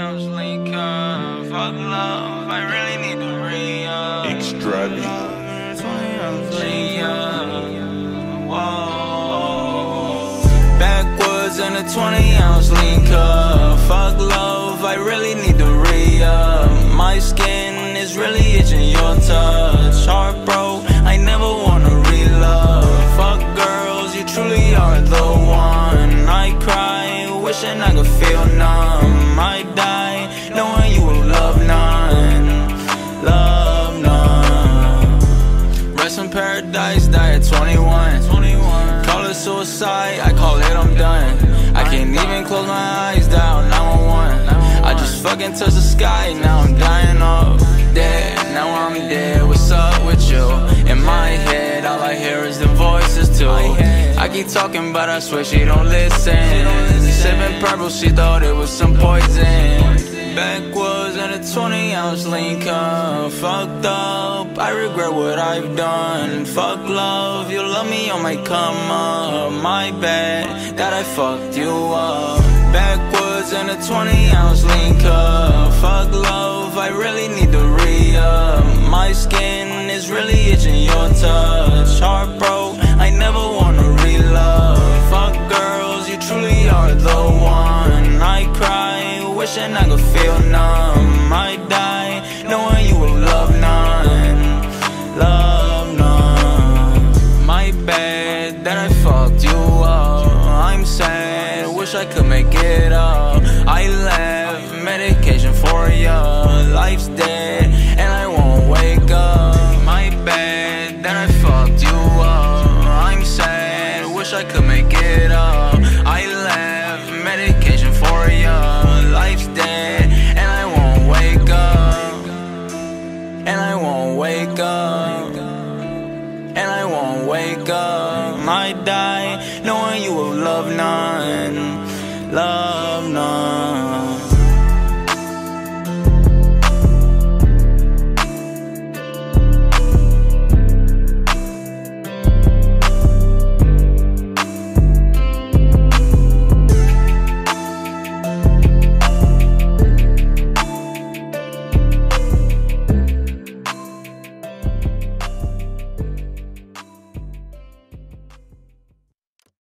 ounce link up. Fuck love, I really need to re-up. Extravagant. 20 ounce re-up. Whoa. Backwoods and a 20 ounce link up. Fuck love, I really need to re-up. My skin is really itching your touch. Heart broke, I never wanna re-love. Fuck girls, you truly are the one. I cry, wishing I could feel numb. I die, knowing you will love none. Love none. Rest in paradise, die at 21. Call it suicide, I call it I'm done. I can't even close my eyes, dial 911. I just fucking touched the sky, now I'm dying off. Dead, now I'm dead, what's up with you? In my head, all I hear is the voices too. I keep talking, but I swear she don't listen. Sipping purple, she thought it was some poison. Backwoods and a 20 ounce link up. Fucked up, I regret what I've done. Fuck love, you love me on my come up. My bad, that I fucked you up. Backwoods and a 20 ounce link up. Fuck love, I really need to re-up. My skin is really itching your touch. Heart broke, I never wanna re-love. Fuck girls, you truly are the one. I cry, wishing I could feel numb. I die, knowing you will love none. Love none. My bad that I fucked you up. I'm sad, wish I could make it up. I left medication for ya. Life's dead and I won't wake up. My bad that I fucked you up. I'm sad, wish I could make it up. I left medication for ya. Life's dead and I won't wake up. And I won't wake up. And I won't wake up. I die knowing you will love none. Love none.